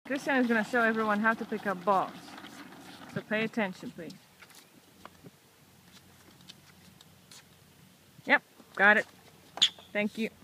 Christian is going to show everyone how to pick up balls. So pay attention, please. Yep, got it. Thank you.